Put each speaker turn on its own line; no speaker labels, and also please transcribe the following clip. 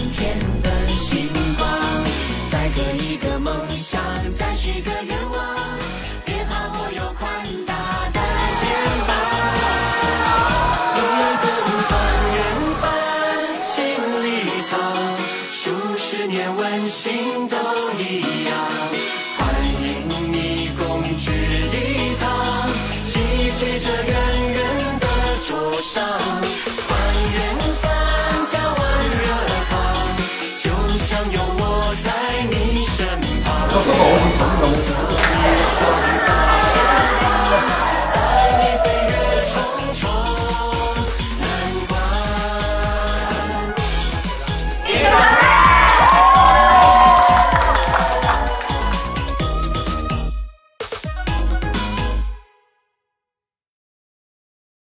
天的星光。再刻一个梦想，再许个愿望，别怕，我有宽大的肩膀。一个团圆饭，心里藏，数十年温馨都一样。欢迎你共聚一堂，齐聚这圆圆的桌上。团圆饭加碗热汤，就像有我在你身旁。